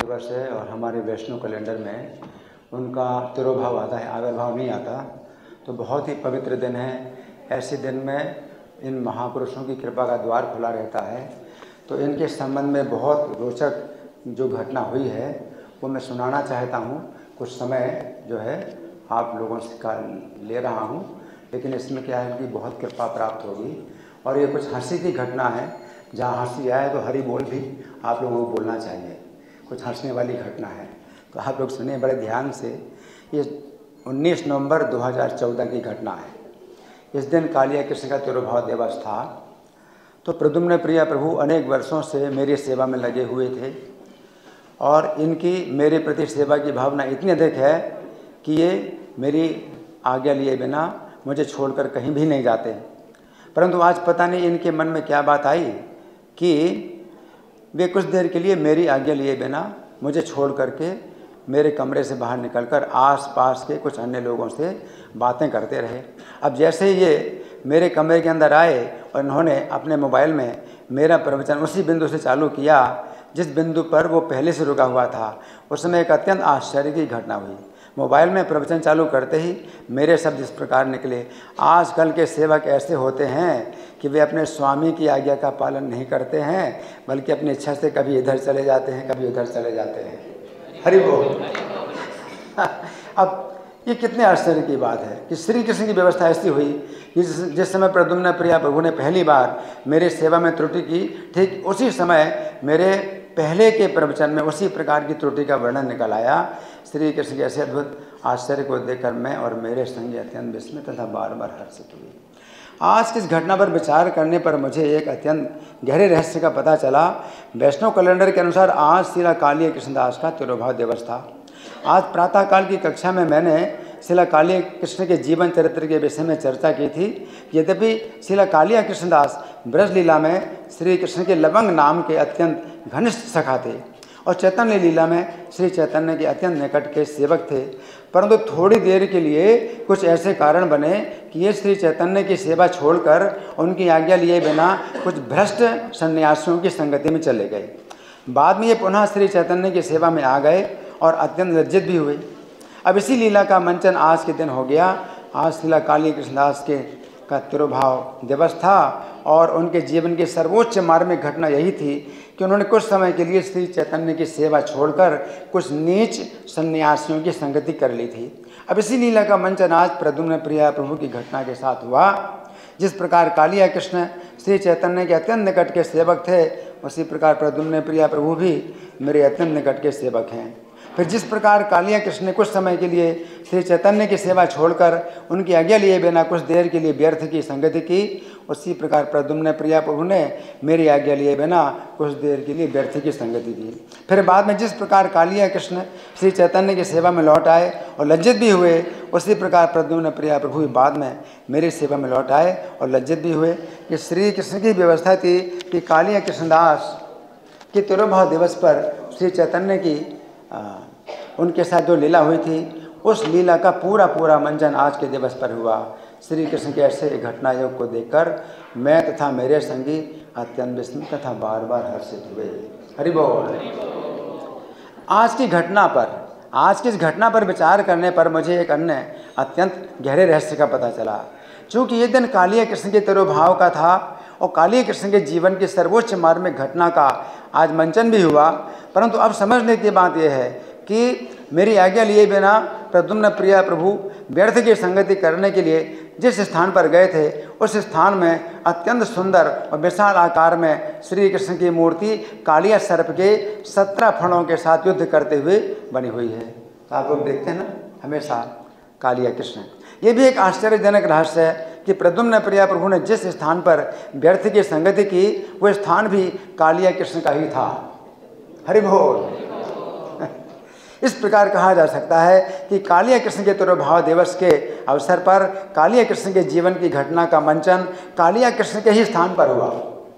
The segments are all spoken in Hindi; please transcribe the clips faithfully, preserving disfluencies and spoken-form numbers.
दिवस है और हमारे वैष्णव कैलेंडर में उनका तिरोभाव आता है, आविर्भाव नहीं आता। तो बहुत ही पवित्र दिन है। ऐसे दिन में इन महापुरुषों की कृपा का द्वार खुला रहता है। तो इनके संबंध में बहुत रोचक जो घटना हुई है वो मैं सुनाना चाहता हूँ। कुछ समय जो है आप लोगों से का ले रहा हूँ, लेकिन इसमें क्या है, इनकी बहुत कृपा प्राप्त होगी। और ये कुछ हंसी की घटना है। जहाँ हंसी आए तो हरी बोल भी आप लोगों को बोलना चाहिए। कुछ हंसने वाली घटना है, तो आप लोग सुनिए बड़े ध्यान से। ये उन्नीस नवंबर दो हज़ार चौदह की घटना है। इस दिन कालिया कृष्ण का तिरुभाव दिवस था। तो प्रद्युम्न प्रिया प्रभु अनेक वर्षों से मेरी सेवा में लगे हुए थे और इनकी मेरे प्रति सेवा की भावना इतनी अधिक है कि ये मेरी आज्ञा लिए बिना मुझे छोड़कर कहीं भी नहीं जाते। परंतु आज पता नहीं इनके मन में क्या बात आई कि वे कुछ देर के लिए मेरी आज्ञा लिए बिना मुझे छोड़ करके मेरे कमरे से बाहर निकलकर आस-पास के कुछ अन्य लोगों से बातें करते रहे। अब जैसे ही ये मेरे कमरे के अंदर आए और इन्होंने अपने मोबाइल में मेरा प्रवचन उसी बिंदु से चालू किया जिस बिंदु पर वो पहले से रुका हुआ था। उस समय एक अत्यंत आश्चर्य की घटना हुई। मोबाइल में प्रवचन चालू करते ही मेरे शब्द इस प्रकार निकले, आजकल के सेवक ऐसे होते हैं कि वे अपने स्वामी की आज्ञा का पालन नहीं करते हैं, बल्कि अपनी इच्छा से कभी इधर चले जाते हैं, कभी उधर चले जाते हैं। हरि बोल। अब ये कितने आश्चर्य की बात है कि श्री कृष्ण की व्यवस्था ऐसी हुई कि जिस, जिस समय प्रद्युम्न प्रिया प्रभु ने पहली बार मेरे सेवा में त्रुटि की, ठीक उसी समय मेरे पहले के प्रवचन में उसी प्रकार की त्रुटि का वर्णन निकल आया। श्री कृष्ण के ऐसे अद्भुत आश्चर्य को देखकर मैं और मेरे संगी अत्यंत विस्मित तथा बार बार हर्षित हुए। आज किस घटना पर विचार करने पर मुझे एक अत्यंत गहरे रहस्य का पता चला। वैष्णव कैलेंडर के अनुसार आज श्रीला कालिया कृष्णदास का तिरुभाव दिवस था। आज प्रातःकाल की कक्षा में मैंने श्रीला कालिया कृष्ण के जीवन चरित्र के विषय में चर्चा की थी। यद्यपि श्रीला कालिया कृष्णदास ब्रजलीला में श्री कृष्ण के लवंग नाम के अत्यंत घनिष्ठ सखा थे और चैतन्य लीला में श्री चैतन्य के अत्यंत निकट के सेवक थे, परंतु थोड़ी देर के लिए कुछ ऐसे कारण बने कि ये श्री चैतन्य की सेवा छोड़कर उनकी आज्ञा लिए बिना कुछ भ्रष्ट सन्यासियों की संगति में चले गए। बाद में ये पुनः श्री चैतन्य की सेवा में आ गए और अत्यंत लज्जित भी हुए। अब इसी लीला का मंचन आज के दिन हो गया। आज श्रीला कालिया कृष्णदास के का तिरुभाव दिवस था और उनके जीवन की सर्वोच्च मार्मिक घटना यही थी कि उन्होंने कुछ समय के लिए श्री चैतन्य की सेवा छोड़कर कुछ नीच सन्यासियों की संगति कर ली थी। अब इसी लीला का मंचन आज प्रद्युम्न प्रिया प्रभु की घटना के साथ हुआ। जिस प्रकार कालिया कृष्ण श्री चैतन्य के अत्यंत निकट के सेवक थे, उसी प्रकार प्रद्युम्न प्रिया प्रभु भी मेरे अत्यंत निकट के सेवक हैं। फिर जिस प्रकार कालिया कृष्ण ने कुछ समय के लिए श्री चैतन्य की सेवा छोड़कर उनकी आज्ञा लिए बिना कुछ देर के लिए व्यर्थ की संगति की, उसी प्रकार प्रद्युम्न प्रिया प्रभु ने मेरी आज्ञा लिए बिना कुछ देर के लिए व्यर्थ की संगति की। फिर बाद में जिस प्रकार कालिया कृष्ण श्री चैतन्य की सेवा में लौट आए और लज्जित भी हुए, उसी प्रकार प्रद्युम्न प्रिया प्रभु बाद में मेरी सेवा में लौट आए और लज्जित भी हुए। कि श्री कृष्ण की व्यवस्था थी कि कालिया कृष्णदास के तिरुभाव दिवस पर श्री चैतन्य की आ, उनके साथ जो लीला हुई थी, उस लीला का पूरा पूरा मंचन आज के दिवस पर हुआ। श्री कृष्ण के ऐसे घटना योग को देखकर मैं तथा मेरे संगी अत्यंत विस्मित तथा बार बार हर्षित हुए। हरि बोल। आज की घटना पर आज की इस घटना पर विचार करने पर मुझे एक अन्य अत्यंत गहरे रहस्य का पता चला। चूँकि ये दिन कालिया कृष्ण के तिरुभाव का था और कालिया कृष्ण के जीवन की सर्वोच्च मार्मिक घटना का आज मंचन भी हुआ, परंतु अब समझने की बात यह है कि मेरी आज्ञा लिए बिना प्रद्युम्न प्रिया प्रभु व्यर्थ की संगति करने के लिए जिस स्थान पर गए थे, उस स्थान में अत्यंत सुंदर और विशाल आकार में श्री कृष्ण की मूर्ति कालिया सर्प के सत्रह फणों के साथ युद्ध करते हुए बनी हुई है। तो आप लोग देखते हैं ना हमेशा कालिया कृष्ण। ये भी एक आश्चर्यजनक रहस्य है कि प्रद्युम्न प्रिया प्रभु ने जिस स्थान पर व्यर्थ की संगति की, वो स्थान भी कालिया कृष्ण का ही था। हरि बोल। इस प्रकार कहा जा सकता है कि कालिया कृष्ण के तिरुभाव दिवस के अवसर पर कालिया कृष्ण के जीवन की घटना का मंचन कालिया कृष्ण के ही स्थान पर हुआ।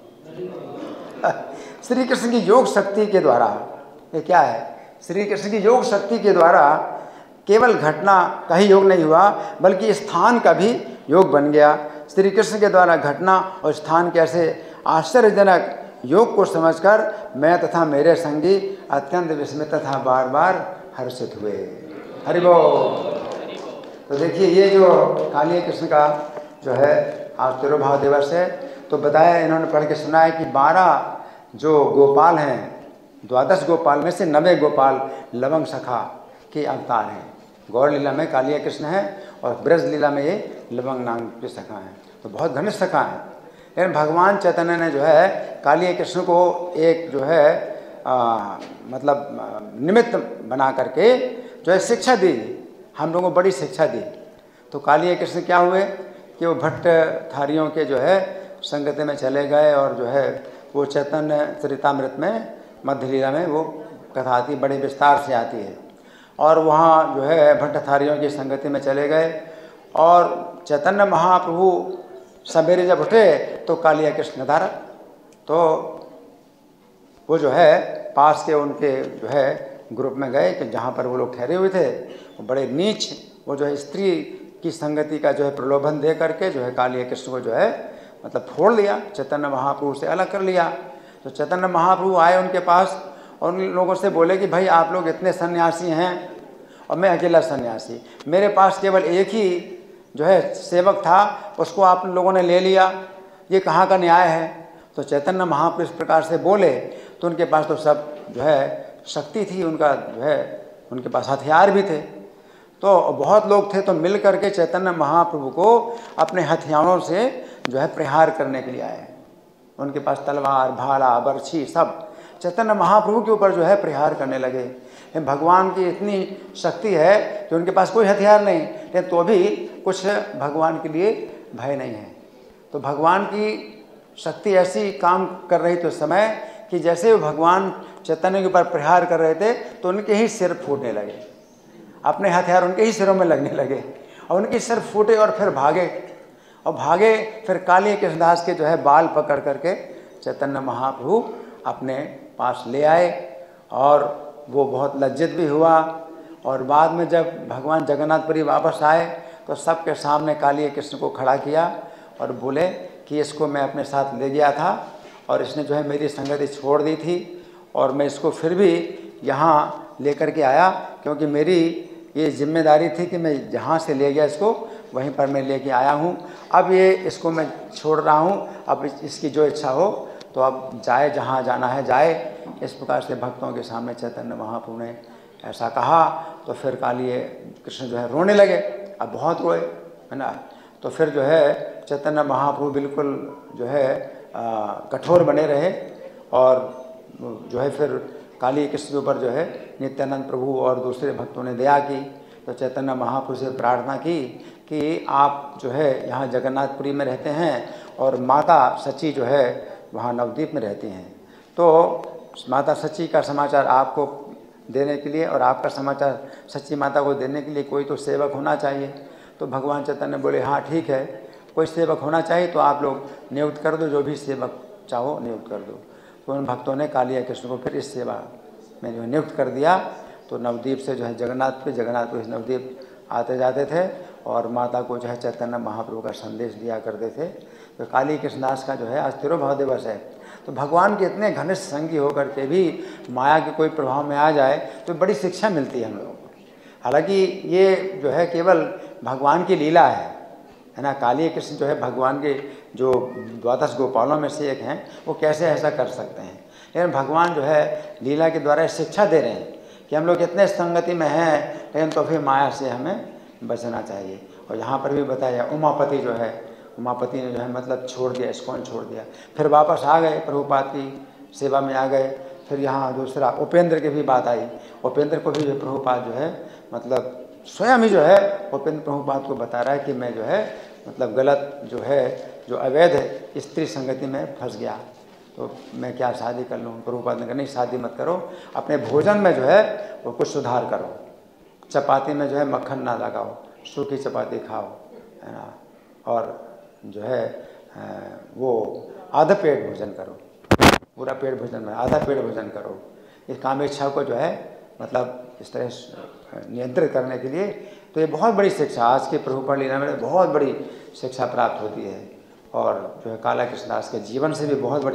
श्री कृष्ण की योग शक्ति के द्वारा, ये क्या है, श्री कृष्ण की योग शक्ति के द्वारा केवल घटना का ही योग नहीं हुआ, बल्कि स्थान का भी योग बन गया। श्री कृष्ण के द्वारा घटना और स्थान के ऐसे आश्चर्यजनक योग को समझकर मैं तथा मेरे संगी अत्यंत विस्मित तथा बार बार हर्षित हुए। हरि बोल। तो देखिए ये जो कालिया कृष्ण का जो है आज तिरुभाव दिवस है, तो बताया इन्होंने पढ़ के सुना है कि बारह जो गोपाल हैं, द्वादश गोपाल में से नवे गोपाल लवंग सखा के अवतार हैं। गौर लीला में कालिया कृष्ण है और ब्रज लीला में ये लवंग नाम के सखा हैं, तो बहुत घनिष्ठ सखा हैं। लेकिन भगवान चैतन्य ने जो है कालिया कृष्ण को एक जो है आ, मतलब निमित्त बना करके जो है शिक्षा दी, हम लोगों को बड़ी शिक्षा दी। तो कालिया कृष्ण क्या हुए कि वो भट्ट थारियों के जो है संगति में चले गए और जो है वो चैतन्य चरितामृत में मध्य लीला में वो कथा आती, बड़े विस्तार से आती है। और वहाँ जो है भट्टथारियों की संगति में चले गए और चैतन्य महाप्रभु सवेरे जब उठे तो कालिया कृष्ण धारा, तो वो जो है पास के उनके जो है ग्रुप में गए कि जहाँ पर वो लोग ठहरे हुए थे, वो बड़े नीच वो जो है स्त्री की संगति का जो है प्रलोभन दे करके जो है कालिया कृष्ण को जो है मतलब फोड़ लिया, चैतन्य महाप्रभु से अलग कर लिया। तो चैतन्य महाप्रभु आए उनके पास और उन लोगों से बोले कि भाई आप लोग इतने सन्यासी हैं और मैं अकेला सन्यासी, मेरे पास केवल एक ही जो है सेवक था, उसको आप लोगों ने ले लिया, ये कहाँ का न्याय है। तो चैतन्य महाप्रभु इस प्रकार से बोले तो उनके पास तो सब जो है शक्ति थी, उनका जो है उनके पास हथियार भी थे, तो बहुत लोग थे, तो मिल करके चैतन्य महाप्रभु को अपने हथियारों से जो है प्रहार करने के लिए आए। उनके पास तलवार, भाला, बर्छी सब चैतन्य महाप्रभु के ऊपर जो है प्रहार करने लगे। भगवान की इतनी शक्ति है कि उनके पास कोई हथियार नहीं, लेकिन तो भी कुछ भगवान के लिए भय नहीं है। तो भगवान की शक्ति ऐसी काम कर रही थी उस समय कि जैसे वो भगवान चैतन्य के ऊपर प्रहार कर रहे थे तो उनके ही सिर फूटने लगे, अपने हथियार उनके ही सिरों में लगने लगे और उनके सिर फूटे और फिर भागे और भागे फिर कालिया कृष्णदास के जो है बाल पकड़ करके चैतन्य महाप्रभु अपने पास ले आए और वो बहुत लज्जित भी हुआ। और बाद में जब भगवान जगन्नाथपुरी वापस आए तो सबके सामने कालिया कृष्ण को खड़ा किया और बोले कि इसको मैं अपने साथ ले गया था और इसने जो है मेरी संगति छोड़ दी थी और मैं इसको फिर भी यहाँ लेकर के आया, क्योंकि मेरी ये जिम्मेदारी थी कि मैं जहाँ से ले गया इसको वहीं पर मैं लेके आया हूँ। अब ये इसको मैं छोड़ रहा हूँ, अब इसकी जो इच्छा हो तो अब जाए, जहाँ जाना है जाए। इस प्रकार से भक्तों के सामने चैतन्य महाप्रभु ने ऐसा कहा तो फिर कालिया कृष्ण जो है रोने लगे, अब बहुत रोए, है ना। तो फिर जो है चैतन्य महाप्रभु बिल्कुल जो है आ, कठोर बने रहे और जो है फिर कालिया कृष्ण के ऊपर जो है नित्यानंद प्रभु और दूसरे भक्तों ने दया की। तो चैतन्य महाप्रभु से प्रार्थना की कि आप जो है यहाँ जगन्नाथपुरी में रहते हैं और माता सची जो है वहाँ नवद्वीप में रहती हैं, तो माता सची का समाचार आपको देने के लिए और आपका समाचार सच्ची माता को देने के लिए कोई तो सेवक होना चाहिए। तो भगवान चैतन्य बोले हाँ ठीक है, कोई सेवक होना चाहिए तो आप लोग नियुक्त कर दो, जो भी सेवक चाहो नियुक्त कर दो। तो उन भक्तों ने कालिया कृष्ण को फिर इस सेवा में जो नियुक्त कर दिया। तो नवद्वीप से जो है जगन्नाथपुरी, जगन्नाथपुरी से नवद्वीप आते जाते थे और माता को जो है चैतन्य महाप्रभु का संदेश दिया करते थे। तो कालिया कृष्णदास का जो है आज तिरुभाव दिवस है। तो भगवान के इतने घनिष्ठ संगी होकर के भी माया के कोई प्रभाव में आ जाए तो बड़ी शिक्षा मिलती है हम लोगों को। हालांकि ये जो है केवल भगवान की लीला है, है ना। कालिया कृष्ण जो है भगवान के जो द्वादश गोपालों में से एक हैं, वो कैसे ऐसा कर सकते हैं। लेकिन भगवान जो है लीला के द्वारा शिक्षा दे रहे हैं कि हम लोग इतने संगति में हैं, लेकिन तो फिर माया से हमें बचना चाहिए। और यहाँ पर भी बताया उमापति जो है, उमापति ने जो है मतलब छोड़ दिया, इस्कॉन छोड़ दिया, फिर वापस आ गए, प्रभुपाद की सेवा में आ गए। फिर यहाँ दूसरा उपेंद्र की भी बात आई, उपेंद्र को भी जो प्रभुपाद जो है मतलब स्वयं ही जो है उपेंद्र प्रभुपाद को बता रहा है कि मैं जो है मतलब गलत जो है जो अवैध स्त्री संगति में फंस गया, तो मैं क्या शादी कर लूँ। प्रभुपाद ने कहा नहीं शादी मत करो, अपने भोजन में जो है वो कुछ सुधार करो, चपाती में जो है मक्खन ना लगाओ, सूखी चपाती खाओ, है ना। और जो है वो आधा पेट भोजन करो, पूरा पेट भोजन में आधा पेट भोजन करो। इस कामेच्छा को जो है मतलब इस तरह नियंत्रित करने के लिए, तो ये बहुत बड़ी शिक्षा आज के प्रभुपाद लीला में बहुत बड़ी शिक्षा प्राप्त होती है। और जो है काला कृष्णदास के जीवन से भी बहुत बड़ी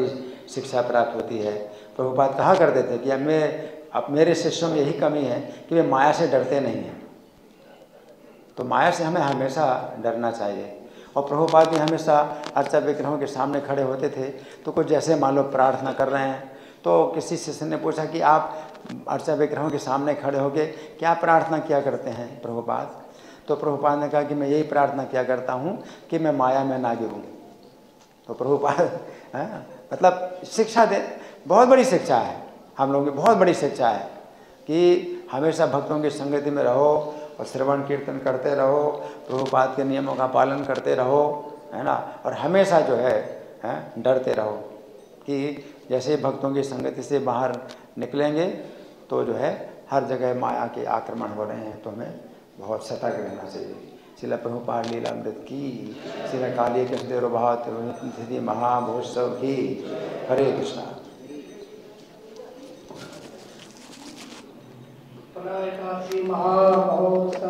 शिक्षा प्राप्त होती है। प्रभुपाद कहा करते थे कि अब मैं अब मेरे शिष्यों में यही कमी है कि वे माया से डरते नहीं हैं। तो माया से हमें हमेशा डरना चाहिए। और प्रभुपाद भी हमेशा अर्चा विग्रहों के सामने खड़े होते थे तो कुछ जैसे मान लो प्रार्थना कर रहे हैं तो किसी शिष्य ने पूछा कि आप अर्चा विग्रहों के सामने खड़े होकर क्या प्रार्थना किया करते हैं प्रभुपाद? तो प्रभुपाद ने कहा कि मैं यही प्रार्थना किया करता हूँ कि मैं माया में ना गिरूँ। तो प्रभुपाद मतलब शिक्षा दे, बहुत बड़ी शिक्षा है, हम लोगों की बहुत बड़ी शिक्षा है कि हमेशा भक्तों की संगति में रहो और श्रवण कीर्तन करते रहो, प्रभुपाद के नियमों का पालन करते रहो, है ना। और हमेशा जो है, है डरते रहो कि जैसे भक्तों की संगति से बाहर निकलेंगे तो जो है हर जगह माया के आक्रमण हो रहे हैं, तो हमें बहुत सतर्क रहना चाहिए। शिला प्रभुपाद लीलामृत की, शिला काली कृष्णदेव भात तिथि महामहोत्सव की। हरे कृष्णा। महामहोत्सव